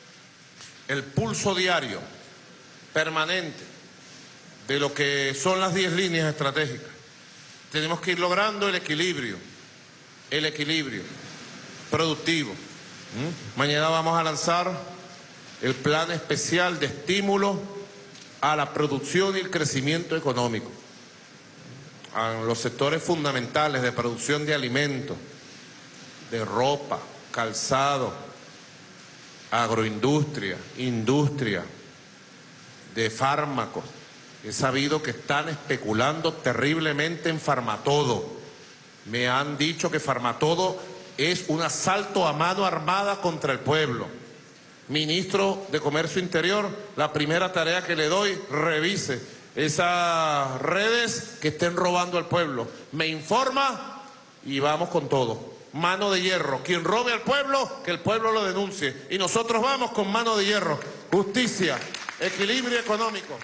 el pulso diario, permanente, de lo que son las diez líneas estratégicas. Tenemos que ir logrando el equilibrio, el equilibrio productivo. ¿Mm? Mañana vamos a lanzar el plan especial de estímulo a la producción y el crecimiento económico, a los sectores fundamentales de producción de alimentos, de ropa, calzado, agroindustria, industria, de fármacos. He sabido que están especulando terriblemente en Farmatodo. Me han dicho que Farmatodo es un asalto a mano armada contra el pueblo. Ministro de Comercio Interior, la primera tarea que le doy, revise esas redes que estén robando al pueblo. Me informa y vamos con todo. Mano de hierro. Quien robe al pueblo, que el pueblo lo denuncie. Y nosotros vamos con mano de hierro. Justicia, equilibrio económico.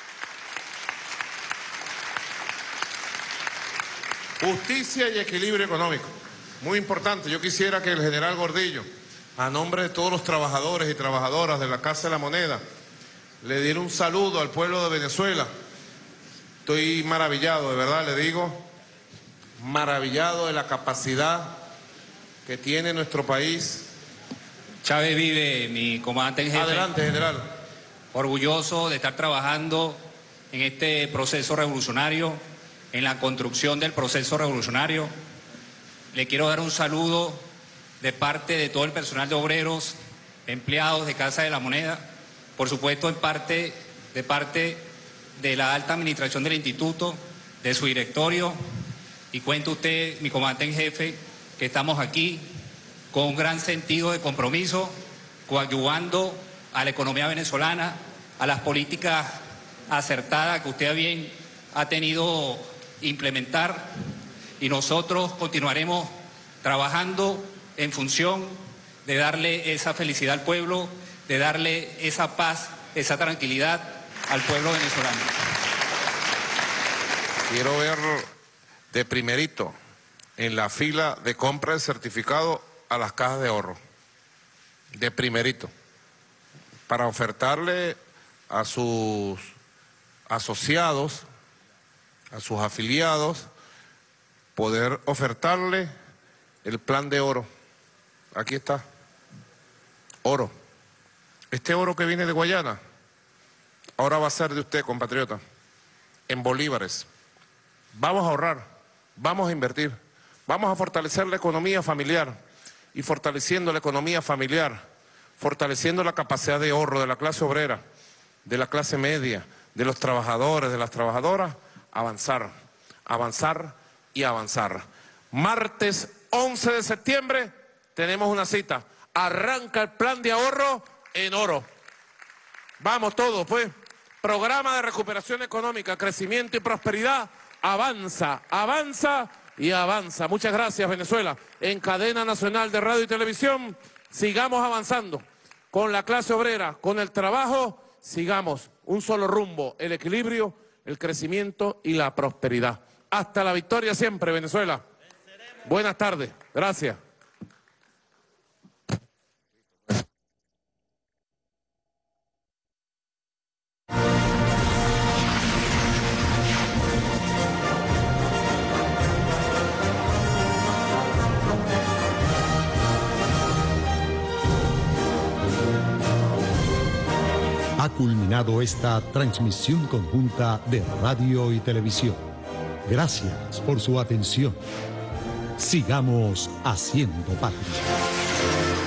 Justicia y equilibrio económico. Muy importante. Yo quisiera que el general Gordillo, a nombre de todos los trabajadores y trabajadoras de la Casa de la Moneda, le diera un saludo al pueblo de Venezuela. Estoy maravillado, de verdad, le digo, maravillado de la capacidad que tiene nuestro país. Chávez vive, mi comandante en jefe. Adelante, general. Orgulloso de estar trabajando en este proceso revolucionario, en la construcción del proceso revolucionario. Le quiero dar un saludo de parte de todo el personal de obreros, empleados de Casa de la Moneda, por supuesto en parte, de parte de la alta administración del instituto, de su directorio, y cuenta usted, mi comandante en jefe, que estamos aquí con un gran sentido de compromiso, coadyuvando a la economía venezolana, a las políticas acertadas que usted bien ha tenido implementar, y nosotros continuaremos trabajando en función de darle esa felicidad al pueblo, de darle esa paz, esa tranquilidad al pueblo venezolano. Quiero ver de primerito en la fila de compra de certificado a las cajas de ahorro. De primerito. Para ofertarle a sus asociados, a sus afiliados, poder ofertarle el plan de oro. Aquí está. Oro. Este oro que viene de Guayana, ahora va a ser de usted, compatriota, en bolívares. Vamos a ahorrar, vamos a invertir, vamos a fortalecer la economía familiar, y fortaleciendo la economía familiar, fortaleciendo la capacidad de ahorro de la clase obrera, de la clase media, de los trabajadores, de las trabajadoras, avanzar, avanzar y avanzar. Martes once de septiembre tenemos una cita. Arranca el plan de ahorro en oro. Vamos todos, pues. Programa de recuperación económica, crecimiento y prosperidad. Avanza, avanza y avanza. Muchas gracias, Venezuela. En Cadena Nacional de Radio y Televisión, sigamos avanzando con la clase obrera, con el trabajo, sigamos un solo rumbo, el equilibrio, el crecimiento y la prosperidad. Hasta la victoria siempre, Venezuela. Buenas tardes. Gracias. Ha culminado esta transmisión conjunta de radio y televisión. Gracias por su atención. Sigamos haciendo patria.